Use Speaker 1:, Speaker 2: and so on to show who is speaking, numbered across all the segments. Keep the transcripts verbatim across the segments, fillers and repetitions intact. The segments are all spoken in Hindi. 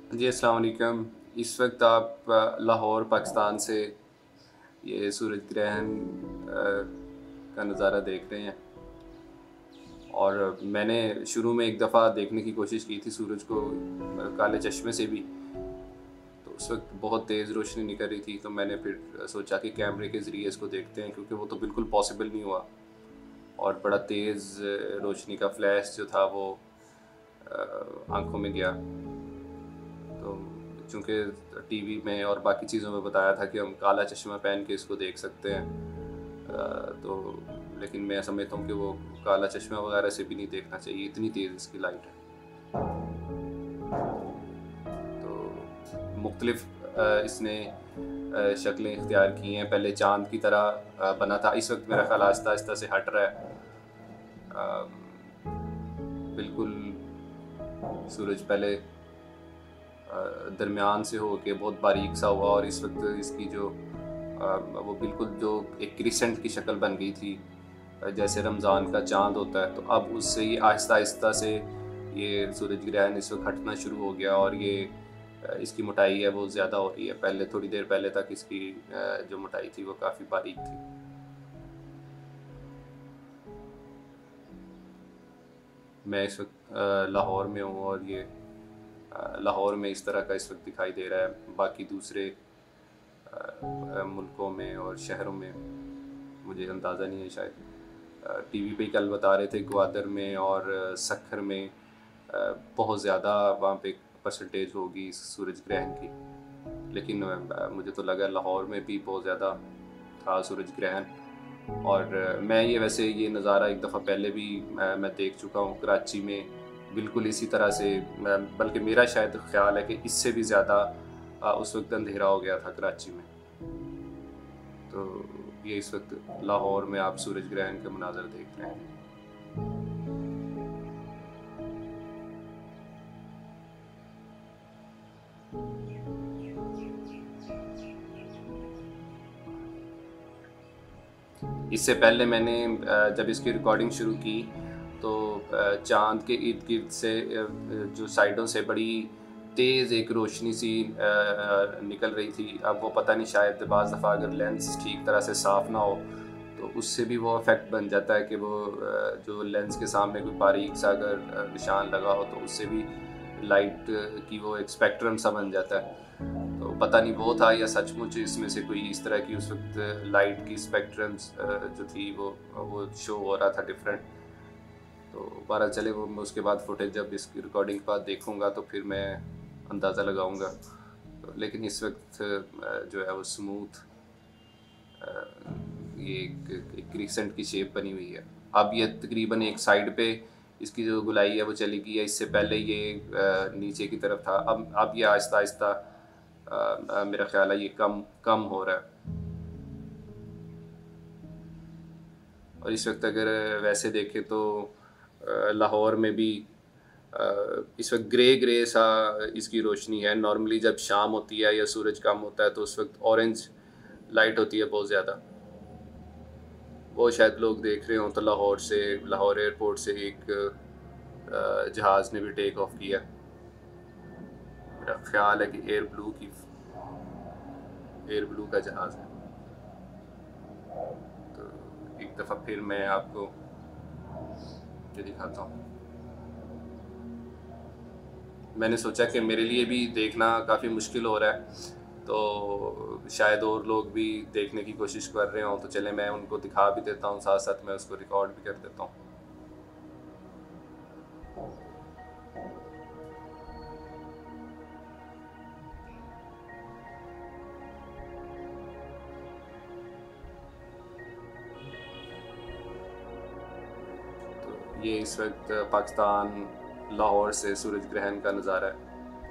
Speaker 1: जी, अस्सलाम वालेकुम। इस वक़्त आप अ, लाहौर पाकिस्तान से ये सूरज ग्रहण अ, का नज़ारा देख रहे हैं। और मैंने शुरू में एक दफ़ा देखने की कोशिश की थी सूरज को अ, काले चश्मे से भी। तो उस वक़्त बहुत तेज़ रोशनी निकल रही थी, तो मैंने फिर सोचा कि कैमरे के ज़रिए इसको देखते हैं, क्योंकि वो तो बिल्कुल पॉसिबल नहीं हुआ और बड़ा तेज़ रोशनी का फ्लैश जो था वो अ, आँखों में गया। तो चूँकि टीवी में और बाकी चीज़ों में बताया था कि हम काला चश्मा पहन के इसको देख सकते हैं। अ, तो लेकिन मैं समझता हूँ कि वो काला चश्मा वगैरह से भी नहीं देखना चाहिए, इतनी तेज़ इसकी लाइट है। तो मुख्तलिफ़ अ, इसने अ, शक्लें इख्तियार की हैं। पहले चाँद की तरह अ, बना था, इस वक़्त मेरा ख़्याल आहिस्ता-आहिस्ता से हट रहा है। अम, बिल्कुल सूरज पहले अ, दरमियान से होके बहुत बारीक सा हुआ और इस वक़्त इसकी जो अ, वो बिल्कुल जो एक क्रिसेंट की शक्ल बन गई थी, अ, जैसे रमज़ान का चाँद होता है, तो अब उससे ये आहिस्ता-आहिस्ता से ये सूरज ग्रहण इस वक़्त हटना शुरू हो गया और ये अ, इसकी मोटाई है वो ज़्यादा हो रही है। पहले थोड़ी देर पहले तक इसकी अ, जो मोटाई थी वो काफ़ी बारीक थी। मैं इस वक़्त अ, लाहौर में हूँ और ये अ, लाहौर में इस तरह का इस वक़्त दिखाई दे रहा है। बाकी दूसरे अ अ, मुल्कों में और शहरों में मुझे अंदाज़ा नहीं है शायद। अ, टीवी पे ही कल बता रहे थे ग्वादर में और अ, सक्खर में अ, बहुत ज़्यादा वहाँ पे परसेंटेज होगी इस सूरज ग्रहण की। लेकिन अ, मुझे तो लगा लाहौर में भी बहुत ज़्यादा था सूरज ग्रहण। और अ, मैं ये वैसे ये नज़ारा एक दफ़ा पहले भी अ, मैं देख चुका हूँ कराची में, बिल्कुल इसी तरह से। मैं बल्कि मेरा शायद ख़्याल है कि इससे भी ज़्यादा अ, उस वक़्त अंधेरा हो गया था कराची में। तो ये इस वक़्त लाहौर में आप सूरज ग्रहण के मनाज़र देख रहे हैं। इससे पहले मैंने अ, जब इसकी रिकॉर्डिंग शुरू की तो अ, चाँद के इर्द-गिर्द से अ अ, जो साइडों से बड़ी तेज़ एक रोशनी सी अ अ, निकल रही थी। अब वो पता नहीं, शायद बाज़ दफ़ा अगर लेंस ठीक तरह से साफ़ ना हो, तो उससे भी वो इफ़ेक्ट बन जाता है कि वो अ, जो लेंस के सामने कोई बारीक सा अगर अ, निशान लगा हो तो उससे भी लाइट की वो एक स्पेक्ट्रम सा बन जाता है। तो पता नहीं वो था या सचमुच इसमें से कोई इस तरह की उस वक़्त लाइट की स्पेक्ट्रम्स अ, जो थी वो वो शो हो रहा था डिफरेंट। तो बहरहाल चले, वो मैं उसके बाद फुटेज जब इसकी रिकॉर्डिंग के बाद देखूँगा तो फिर मैं अंदाज़ा लगाऊँगा। तो लेकिन इस वक़्त अ, जो है वो स्मूथ अ, ये एक एक क्रिसेंट की शेप बनी हुई है। अब ये तकरीबन एक साइड पे इसकी जो गोलाई है वो चली गई है। इससे पहले ये अ, नीचे की तरफ था। अब अब ये आहिस्ता-आहिस्ता अ अ, मेरा ख़्याल है ये कम कम हो रहा है। और इस वक़्त अगर वैसे देखें तो अ, लाहौर में भी अ, इस वक़्त ग्रे-ग्रे सा इसकी रोशनी है। नॉर्मली जब शाम होती है या सूरज कम होता है तो उस वक़्त ऑरेंज लाइट होती है बहुत ज़्यादा। वो शायद लोग देख रहे हों तो लाहौर से लाहौर एयरपोर्ट से एक अ, जहाज़ ने भी टेक ऑफ किया। मेरा ख़्याल है कि एयर ब्लू की एयर ब्लू का जहाज़ है। तो एक दफ़ा फिर मैं आपको ये दिखाता हूँ। मैंने सोचा कि मेरे लिए भी देखना काफ़ी मुश्किल हो रहा है, तो शायद और लोग भी देखने की कोशिश कर रहे हों, तो चलें मैं उनको दिखा भी देता हूँ, साथ-साथ मैं उसको रिकॉर्ड भी कर देता हूँ। तो ये इस वक़्त पाकिस्तान लाहौर से सूरज ग्रहण का नज़ारा है।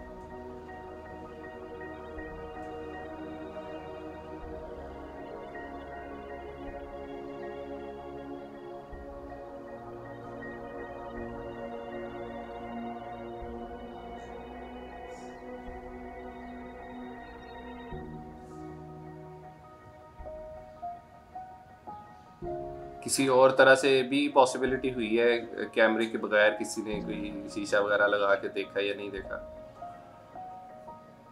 Speaker 1: किसी और तरह से भी पॉसिबिलिटी हुई है, कैमरे के बगैर किसी ने कोई शीशा वगैरह लगा के देखा या नहीं देखा?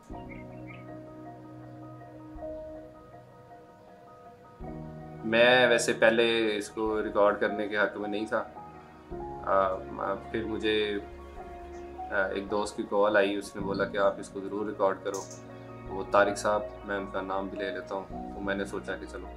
Speaker 1: मैं वैसे पहले इसको रिकॉर्ड करने के हक़ में नहीं था। आ, फिर मुझे आ, एक दोस्त की कॉल आई, उसने बोला कि आप इसको ज़रूर रिकॉर्ड करो। वो तारिक साहब, मैं उनका नाम भी ले लेता हूँ। तो मैंने सोचा कि चलो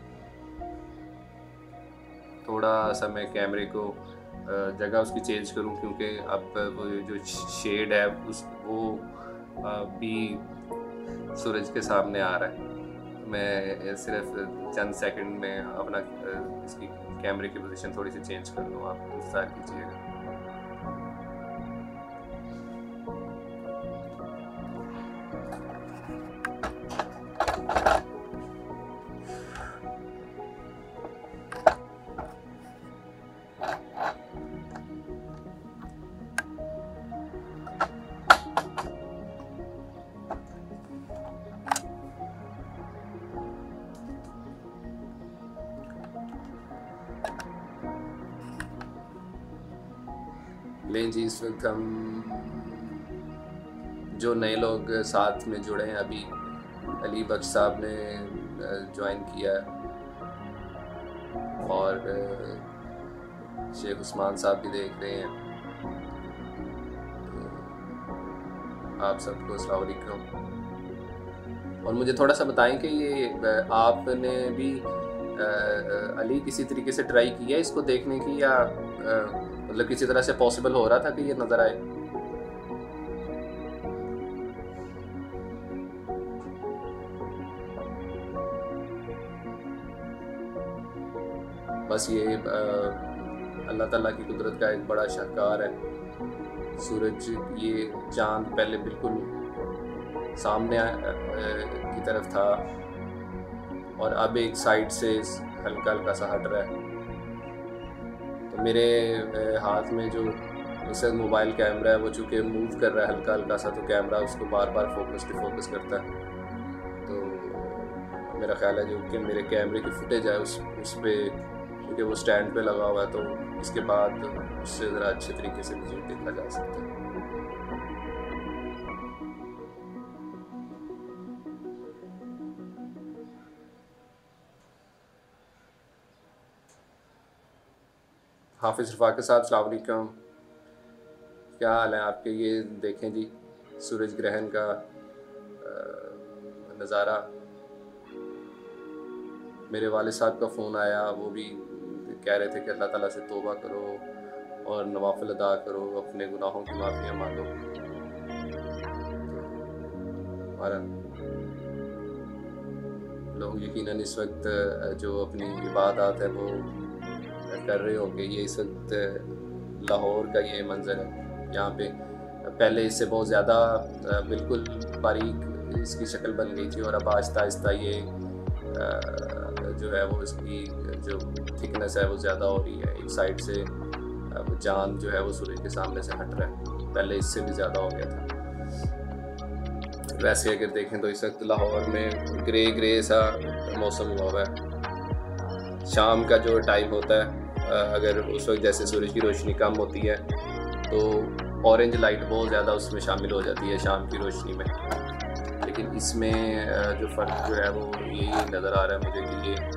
Speaker 1: थोड़ा सा मैं कैमरे को जगह उसकी चेंज करूँ, क्योंकि अब वो जो शेड है उस वो भी सूरज के सामने आ रहा है। मैं सिर्फ चंद सेकंड में अपना इसकी कैमरे की पोजीशन थोड़ी सी चेंज कर लूँ, आप इंतज़ार कीजिएगा। लें जी, इस वक्त हम जो नए लोग साथ में जुड़े हैं, अभी अली बख्श साहब ने ज्वाइन किया है और शेख उस्मान साहब भी देख रहे हैं। तो आप सबको अस्सलाम वालेकुम। और मुझे थोड़ा सा बताएं कि ये आपने भी अली किसी तरीके से ट्राई किया इसको देखने की, या मतलब किसी तरह से पॉसिबल हो रहा था कि ये नज़र आए? बस ये अल्लाह ताला की कुदरत का एक बड़ा शाहकार है। सूरज, ये चाँद पहले बिल्कुल सामने की तरफ था और अब एक साइड से हल्का हल्का सा हट रहा है। तो मेरे हाथ में जो इसका मोबाइल कैमरा है वो चूँकि मूव कर रहा है हल्का हल्का सा, तो कैमरा उसको बार बार फोकस डिफोकस करता है। तो मेरा ख्याल है जो कि मेरे कैमरे की फुटेज है उस उस पर, क्योंकि वो स्टैंड पे लगा हुआ है, तो इसके बाद उससे ज़रा अच्छे तरीके से मुझे देखा जा सकता है। हाफिज़ रफ़ाक़ साहब, अस्सलाम वालेकुम। क्या हाल है आपके? ये देखें जी, सूरज ग्रहण का नज़ारा। मेरे वालिद साहब का फ़ोन आया, वो भी कह रहे थे कि अल्लाह ताला से तौबा करो और नवाफिल अदा करो, अपने गुनाहों की माफ़ियाँ मांगो। हमारा लोग यकीनन इस वक्त जो अपनी इबादत है वो कर रहे होंगे। ये इस वक्त लाहौर का ये मंज़र है। यहाँ पे पहले इससे बहुत ज़्यादा बिल्कुल बारीक इसकी शक्ल बन गई थी, और अब आहिस्ता आहिस्ता ये जो है वो इसकी जो थिकनेस है वो ज़्यादा हो रही है। एक साइड से चाँद जो है वो सूरज के सामने से हट रहा है, पहले इससे भी ज़्यादा हो गया था। वैसे अगर देखें तो इस वक्त लाहौर में ग्रे ग्रे सा मौसम हुआ हुआ है। शाम का जो टाइम होता है, अगर उस वक्त जैसे सूरज की रोशनी कम होती है तो ऑरेंज लाइट बहुत ज़्यादा उसमें शामिल हो जाती है शाम की रोशनी में। लेकिन इसमें जो फ़र्क जो है वो यही नज़र आ रहा है मुझे कि ये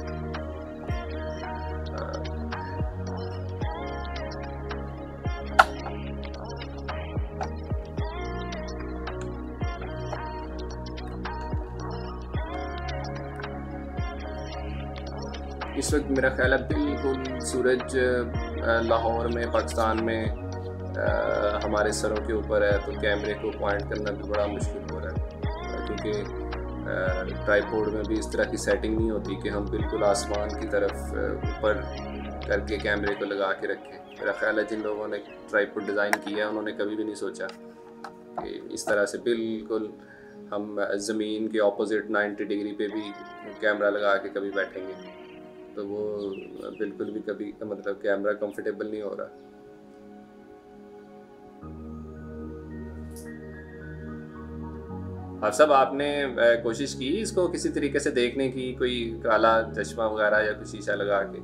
Speaker 1: इस वक्त मेरा ख्याल है बिल्कुल सूरज लाहौर में, पाकिस्तान में आ, हमारे सरों के ऊपर है, तो कैमरे को पॉइंट करना भी बड़ा मुश्किल हो रहा है, क्योंकि ट्राइपॉड में भी इस तरह की सेटिंग नहीं होती कि हम बिल्कुल आसमान की तरफ ऊपर करके कैमरे को लगा के रखें। मेरा ख्याल है जिन लोगों ने ट्राइपॉड डिज़ाइन किया है उन्होंने कभी भी नहीं सोचा कि इस तरह से बिल्कुल हम ज़मीन के ऑपोजिट नाइन्टी डिग्री पे भी कैमरा लगा के कभी बैठेंगे, तो वो बिल्कुल भी कभी मतलब कैमरा कंफर्टेबल नहीं हो रहा। और सब आपने कोशिश की इसको किसी तरीके से देखने की, कोई काला चश्मा वगैरह या कुछ शीशा लगा के?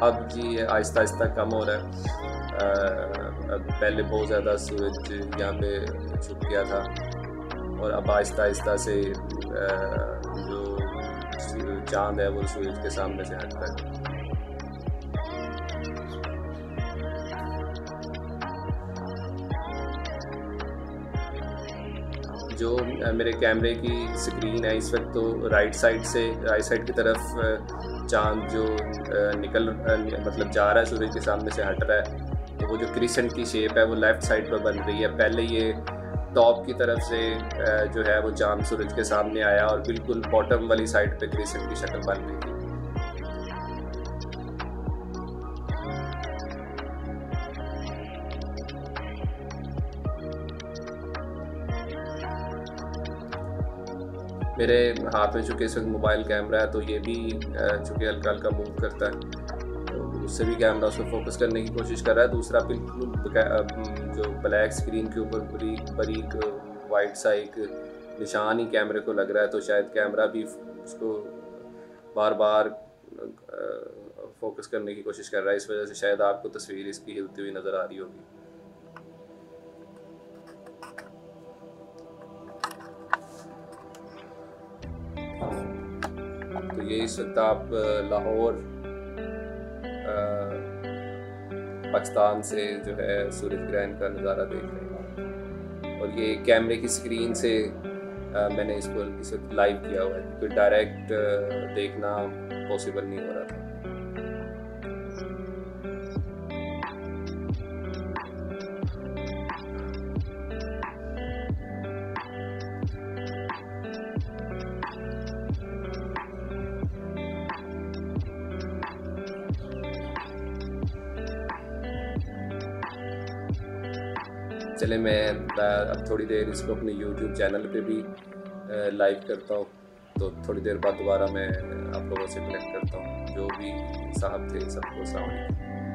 Speaker 1: अब जी आहिस्ता आहिस्ता कम हो रहा है। अ, अब पहले बहुत ज़्यादा सूरज यहाँ पे छुप गया था और अब आहिस्ता आहिस्ता से अ, जो चाँद है वो सूरज के सामने से हट रहा है। जो अ, मेरे कैमरे की स्क्रीन है इस वक्त, तो राइट साइड से राइट साइड की तरफ अ, चाँद जो अ, निकल अ, मतलब जा रहा है, सूरज के सामने से हट रहा है, तो वो जो क्रिसेंट की शेप है वो लेफ़्ट साइड पर बन रही है। पहले ये टॉप की तरफ से अ, जो है वो चाँद सूरज के सामने आया और बिल्कुल बॉटम वाली साइड पे क्रिसेंट की शक्ल बन रही थी। मेरे हाथ में चूँकि इस वक्त मोबाइल कैमरा है, तो ये भी चूँकि हल्का हल्का मूव करता है, तो उससे भी कैमरा उसको फोकस करने की कोशिश कर रहा है। दूसरा बिल्कुल जो ब्लैक स्क्रीन के ऊपर बड़ी बारीक वाइट सा एक निशान ही कैमरे को लग रहा है, तो शायद कैमरा भी उसको बार बार फोकस करने की कोशिश कर रहा है। इस वजह से शायद आपको तस्वीर इसकी हिलती हुई नज़र आ रही होगी। तो ये इस वक्त आप लाहौर पाकिस्तान से जो है सूरज ग्रहण का नज़ारा देख रहे हैं, और ये कैमरे की स्क्रीन से आ, मैंने इसको इस वक्त लाइव किया हुआ है, क्योंकि डायरेक्ट देखना पॉसिबल नहीं हो रहा था। चले मैं अब थोड़ी देर इसको अपने यूट्यूब चैनल पे भी लाइव करता हूँ, तो थोड़ी देर बाद दोबारा मैं आप लोगों से कनेक्ट करता हूँ। जो भी साहब थे सबको अस्सलाम वालेकुम।